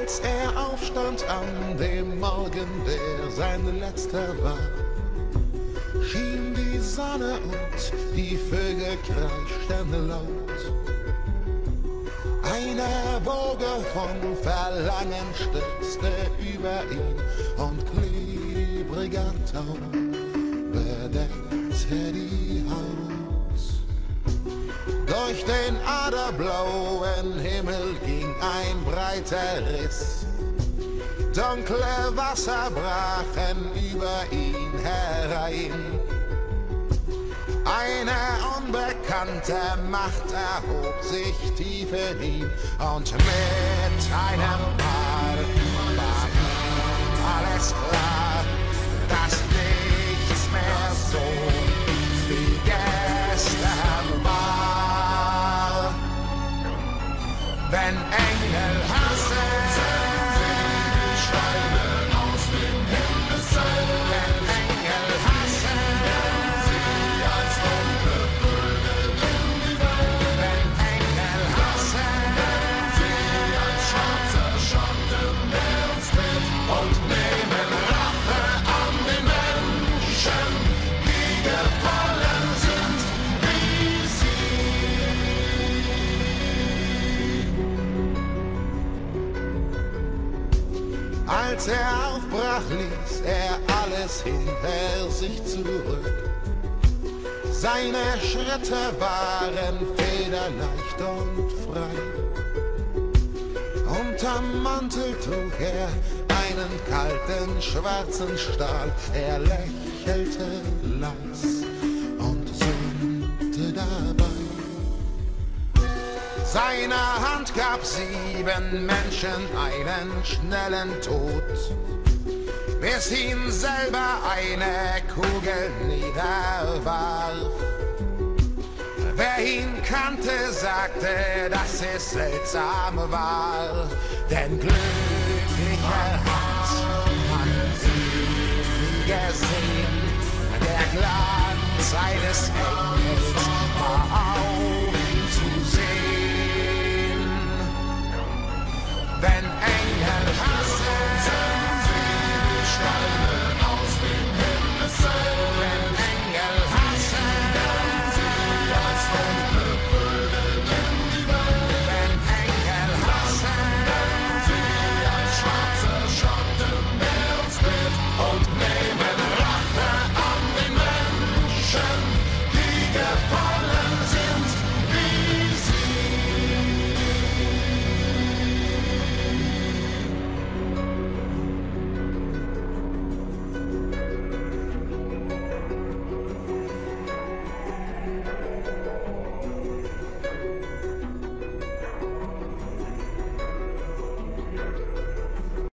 Als er aufstand an dem Morgen, der sein letzter war, schien die Sonne und die Vögel kreischten laut. Eine Woge von Verlangen stürzte über ihn und klebriger Tau bedeckte die Haut. Durch den aderblauen Himmel ging ein breiter Riss. Dunkle Wasser brachen über ihn herein. Eine unbekannte Macht erhob sich tief in ihm und mit einem Mal war ihm alles klar, dass nichts mehr so wie gestern war. Wenn Engel hassen, als er aufbrach, ließ er alles hinter sich zurück. Seine Schritte waren federleicht und frei. Unterm Mantel trug er einen kalten, schwarzen Stahl. Er lächelte leis und summte dabei. Seine Hand gab 7 Menschen einen schnellen Tod, bis ihn selber eine Kugel niederwarf. Wer ihn kannte, sagte, dass es seltsam war, denn glücklicher hat man ihn nie gesehen. Der Glanz eines Engels war auf